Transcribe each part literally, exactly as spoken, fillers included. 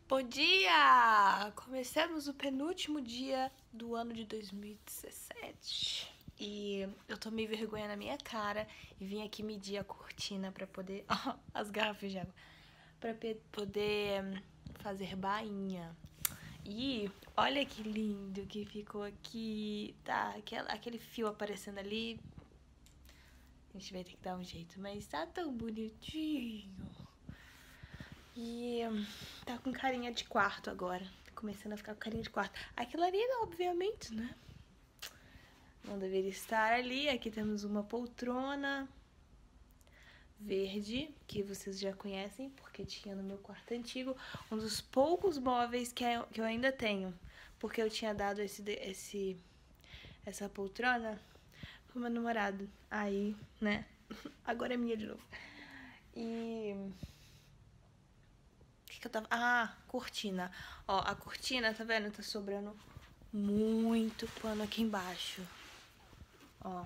Bom dia! Começamos o penúltimo dia do ano de dois mil e dezessete e eu tomei vergonha na minha cara e vim aqui medir a cortina pra poder... as garrafas de água. Pra poder fazer bainha. E olha que lindo que ficou aqui, tá? Aquela, aquele fio aparecendo ali. A gente vai ter que dar um jeito, mas tá tão bonitinho. E tá com carinha de quarto agora. Tá começando a ficar com carinha de quarto. Aquilo ali, obviamente, né? Não deveria estar ali. Aqui temos uma poltrona verde, que vocês já conhecem, porque tinha no meu quarto antigo. Um dos poucos móveis que eu, que eu ainda tenho. Porque eu tinha dado esse, esse, essa poltrona pro meu namorado. Aí, né? Agora é minha de novo. E... que eu tava... Ah, cortina. Ó, a cortina, tá vendo? Tá sobrando muito pano aqui embaixo. Ó.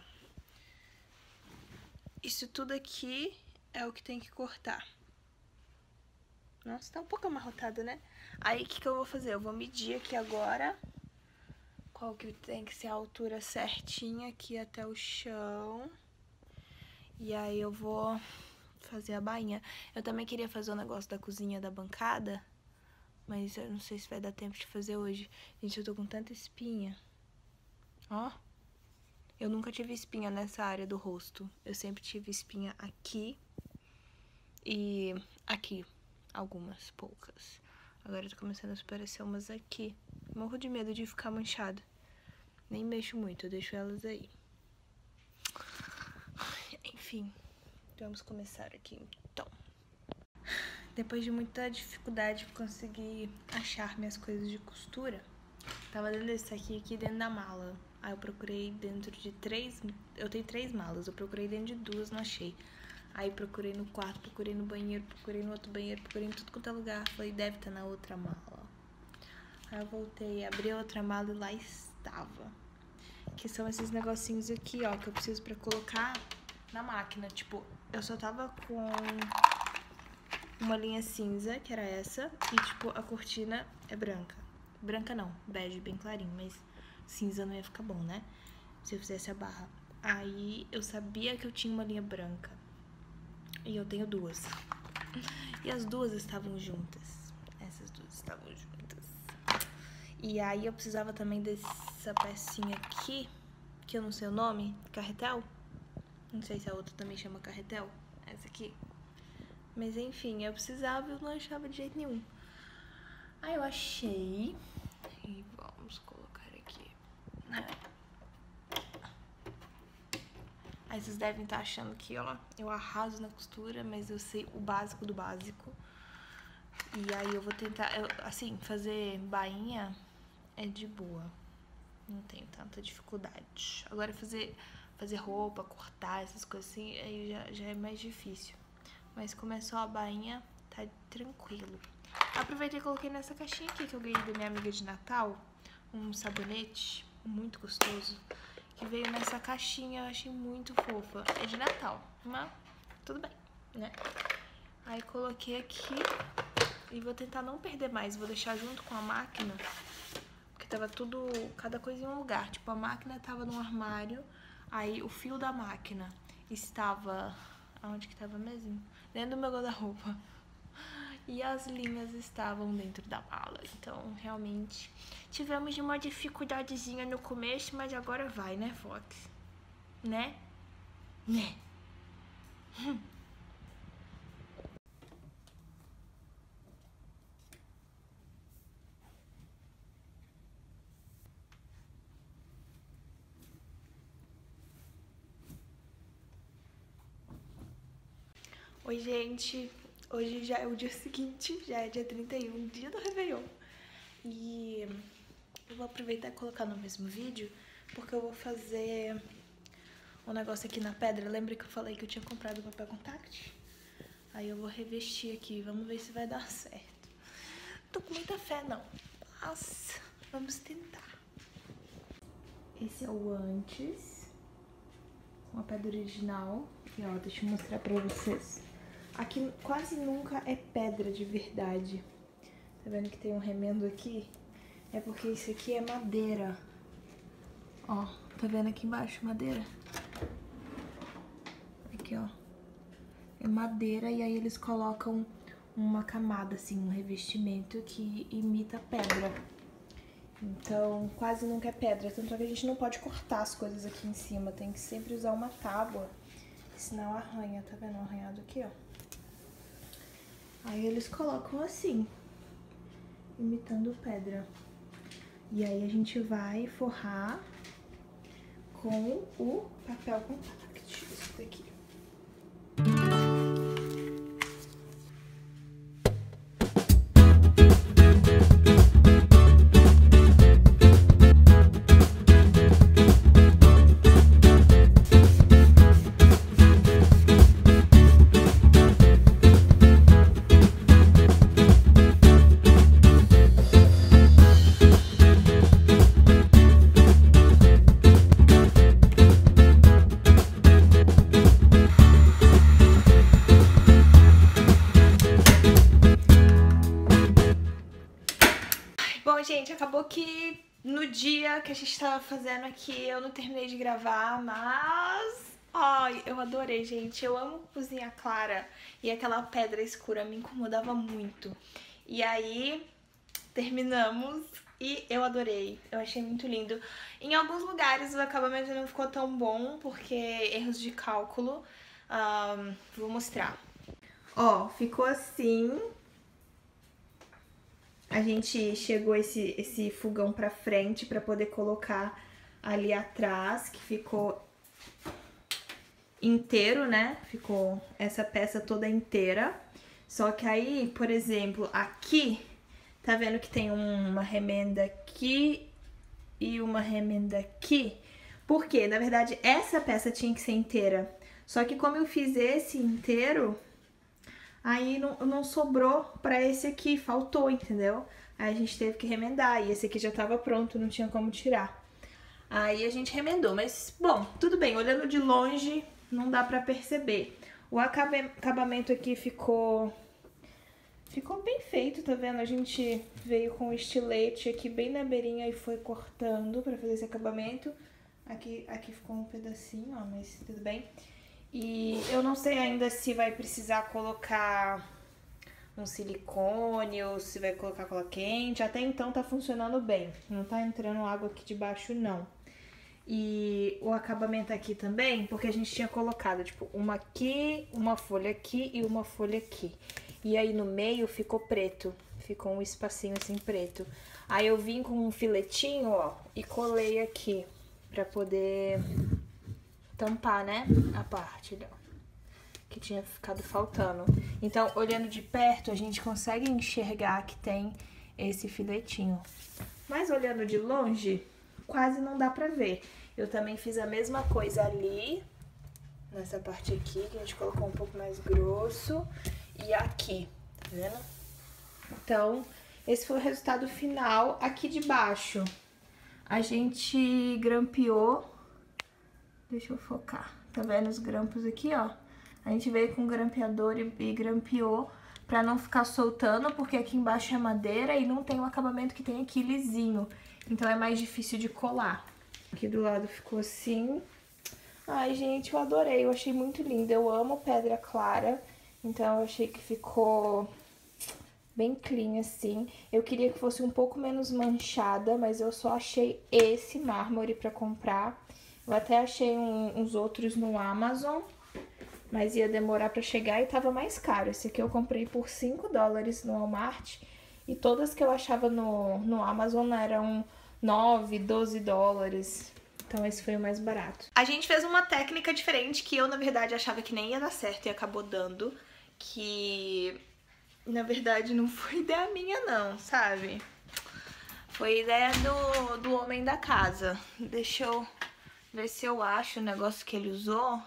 Isso tudo aqui é o que tem que cortar. Nossa, tá um pouco amarrotado, né? Aí, o que que eu vou fazer? Eu vou medir aqui agora qual que tem que ser a altura certinha aqui até o chão. E aí eu vou fazer a bainha. Eu também queria fazer o negócio da cozinha da bancada, mas eu não sei se vai dar tempo de fazer hoje. Gente, eu tô com tanta espinha. Ó. Eu nunca tive espinha nessa área do rosto. Eu sempre tive espinha aqui e aqui. Algumas, poucas. Agora tá começando a aparecer umas aqui. Morro de medo de ficar manchada. Nem mexo muito, eu deixo elas aí. Enfim, vamos começar aqui então. Depois de muita dificuldade de conseguir achar minhas coisas de costura, tava dentro desse aqui, aqui dentro da mala. Aí eu procurei dentro de três... Eu tenho três malas, eu procurei dentro de duas, não achei. Aí procurei no quarto, procurei no banheiro, procurei no outro banheiro, procurei em tudo quanto é lugar. Falei, deve estar na outra mala. Aí eu voltei, abri a outra mala e lá estava. Que são esses negocinhos aqui, ó, que eu preciso pra colocar na máquina. Tipo, eu só tava com uma linha cinza, que era essa, e tipo, a cortina é branca. Branca não, bege, bem clarinho, mas cinza não ia ficar bom, né? Se eu fizesse a barra. Aí eu sabia que eu tinha uma linha branca. E eu tenho duas. E as duas estavam juntas. Essas duas estavam juntas. E aí eu precisava também dessa pecinha aqui, que eu não sei o nome, carretel. Não sei se a outra também chama carretel. Essa aqui. Mas enfim, eu precisava e eu não achava de jeito nenhum. Aí eu achei. E vamos colocar aqui. Aí vocês devem estar achando que, ó, eu arraso na costura, mas eu sei o básico do básico. E aí eu vou tentar, eu, assim, fazer bainha é de boa. Não tenho tanta dificuldade. Agora fazer, fazer roupa, cortar, essas coisas assim, aí já, já é mais difícil. Mas como é só a bainha, tá tranquilo. Aproveitei e coloquei nessa caixinha aqui que eu ganhei da minha amiga de Natal, um sabonete muito gostoso, que veio nessa caixinha, eu achei muito fofa. É de Natal, mas tudo bem, né? Aí coloquei aqui e vou tentar não perder mais. Vou deixar junto com a máquina, porque tava tudo, cada coisa em um lugar. Tipo, a máquina tava num armário, aí o fio da máquina estava... Aonde que tava mesmo? Dentro do meu guarda-roupa. E as linhas estavam dentro da mala. Então, realmente, tivemos uma dificuldadezinha no começo, mas agora vai, né, Fox? Né? Né? Hum. Oi, gente. Hoje já é o dia seguinte, já é dia trinta e um, dia do Réveillon. E eu vou aproveitar e colocar no mesmo vídeo, porque eu vou fazer um negócio aqui na pedra. Lembra que eu falei que eu tinha comprado papel contact? Aí eu vou revestir aqui, vamos ver se vai dar certo. Tô com muita fé, não, mas vamos tentar. Esse é o antes, uma pedra original. E ó, deixa eu mostrar pra vocês. Aqui quase nunca é pedra de verdade. Tá vendo que tem um remendo aqui? É porque isso aqui é madeira. Ó, tá vendo aqui embaixo, madeira? Aqui, ó. É madeira e aí eles colocam uma camada, assim, um revestimento que imita pedra. Então, quase nunca é pedra. Tanto é que a gente não pode cortar as coisas aqui em cima. Tem que sempre usar uma tábua, senão arranha. Tá vendo o arranhado aqui, ó? Aí eles colocam assim, imitando pedra. E aí a gente vai forrar com o papel compact. Isso daqui. Bom, gente, acabou que no dia que a gente tava fazendo aqui eu não terminei de gravar, mas... Ai, eu adorei, gente. Eu amo cozinha clara e aquela pedra escura me incomodava muito. E aí, terminamos e eu adorei. Eu achei muito lindo. Em alguns lugares o acabamento não ficou tão bom porque erros de cálculo. Um, vou mostrar. Ó, ficou assim... A gente chegou esse, esse fogão pra frente pra poder colocar ali atrás, que ficou inteiro, né? Ficou essa peça toda inteira. Só que aí, por exemplo, aqui, tá vendo que tem uma remenda aqui e uma remenda aqui? Por quê? Na verdade, essa peça tinha que ser inteira. Só que como eu fiz esse inteiro... Aí não, não sobrou pra esse aqui, faltou, entendeu? Aí a gente teve que remendar, e esse aqui já tava pronto, não tinha como tirar. Aí a gente remendou, mas, bom, tudo bem, olhando de longe, não dá pra perceber. O acabamento aqui ficou... Ficou bem feito, tá vendo? A gente veio com o estilete aqui bem na beirinha e foi cortando pra fazer esse acabamento. Aqui, aqui ficou um pedacinho, ó, mas tudo bem. E eu não sei ainda se vai precisar colocar um silicone ou se vai colocar cola quente. Até então tá funcionando bem, não tá entrando água aqui de baixo não. E o acabamento aqui também, porque a gente tinha colocado tipo uma aqui, uma folha aqui e uma folha aqui. E aí no meio ficou preto, ficou um espacinho assim preto. Aí eu vim com um filetinho, ó, e colei aqui pra poder... tampar, né, a parte ó, que tinha ficado faltando. Então, olhando de perto, a gente consegue enxergar que tem esse filetinho. Mas olhando de longe, quase não dá pra ver. Eu também fiz a mesma coisa ali, nessa parte aqui, que a gente colocou um pouco mais grosso, e aqui, tá vendo? Então, esse foi o resultado final. Aqui de baixo, a gente grampeou. Deixa eu focar. Tá vendo os grampos aqui, ó? A gente veio com o grampeador e, e grampeou pra não ficar soltando, porque aqui embaixo é madeira e não tem o acabamento que tem aqui lisinho. Então é mais difícil de colar. Aqui do lado ficou assim. Ai, gente, eu adorei. Eu achei muito lindo. Eu amo pedra clara. Então eu achei que ficou bem clean, assim. Eu queria que fosse um pouco menos manchada, mas eu só achei esse mármore pra comprar. Eu até achei um, uns outros no Amazon, mas ia demorar pra chegar e tava mais caro. Esse aqui eu comprei por cinco dólares no Walmart e todas que eu achava no, no Amazon eram nove, doze dólares. Então esse foi o mais barato. A gente fez uma técnica diferente que eu, na verdade, achava que nem ia dar certo e acabou dando. Que, na verdade, não foi ideia minha não, sabe? Foi ideia do, do homem da casa. Deixa eu... ver se eu acho o negócio que ele usou.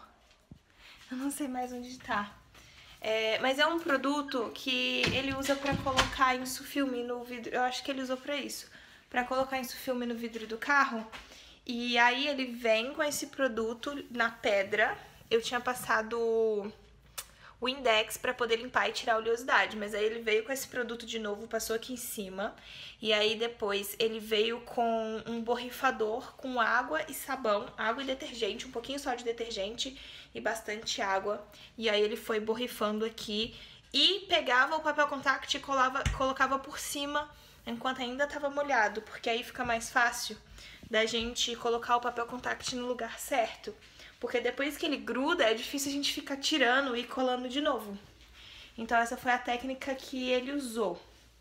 Eu não sei mais onde tá. É, mas é um produto que ele usa pra colocar insufilme no vidro. Eu acho que ele usou pra isso. Pra colocar insufilme no vidro do carro. E aí ele vem com esse produto na pedra. Eu tinha passado o Index pra poder limpar e tirar a oleosidade. Mas aí ele veio com esse produto de novo, passou aqui em cima. E aí depois ele veio com um borrifador com água e sabão, água e detergente, um pouquinho só de detergente e bastante água. E aí ele foi borrifando aqui e pegava o papel contact e colava, colocava por cima enquanto ainda estava molhado, porque aí fica mais fácil da gente colocar o papel contact no lugar certo. Porque depois que ele gruda, é difícil a gente ficar tirando e colando de novo. Então essa foi a técnica que ele usou.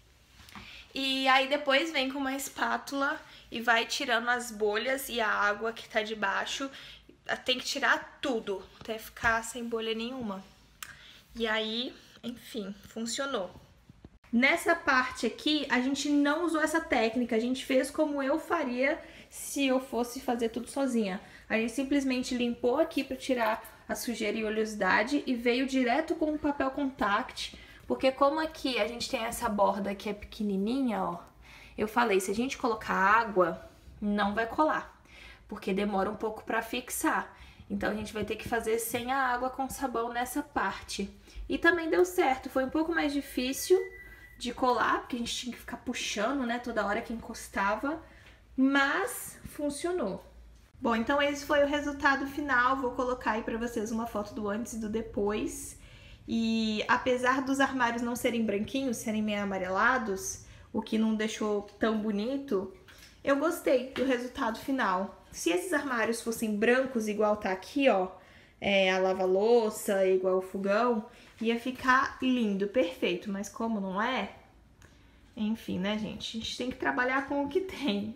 E aí depois vem com uma espátula e vai tirando as bolhas e a água que tá debaixo. Tem que tirar tudo, até ficar sem bolha nenhuma. E aí, enfim, funcionou. Nessa parte aqui, a gente não usou essa técnica, a gente fez como eu faria se eu fosse fazer tudo sozinha. A gente simplesmente limpou aqui para tirar a sujeira e oleosidade e veio direto com o papel contact, porque como aqui a gente tem essa borda que é pequenininha, ó, eu falei, se a gente colocar água, não vai colar, porque demora um pouco para fixar. Então a gente vai ter que fazer sem a água com sabão nessa parte. E também deu certo, foi um pouco mais difícil de colar, porque a gente tinha que ficar puxando, né, toda hora que encostava, mas funcionou. Bom, então esse foi o resultado final, vou colocar aí pra vocês uma foto do antes e do depois. E apesar dos armários não serem branquinhos, serem meio amarelados, o que não deixou tão bonito, eu gostei do resultado final. Se esses armários fossem brancos, igual tá aqui, ó, é, a lava-louça, igual o fogão, ia ficar lindo, perfeito, mas como não é, enfim, né, gente? A gente tem que trabalhar com o que tem.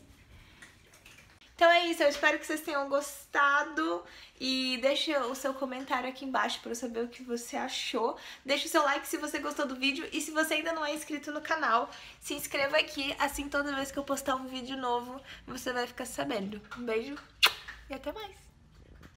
Então é isso, eu espero que vocês tenham gostado e deixa o seu comentário aqui embaixo para eu saber o que você achou. Deixa o seu like se você gostou do vídeo e se você ainda não é inscrito no canal, se inscreva aqui, assim toda vez que eu postar um vídeo novo você vai ficar sabendo. Um beijo e até mais!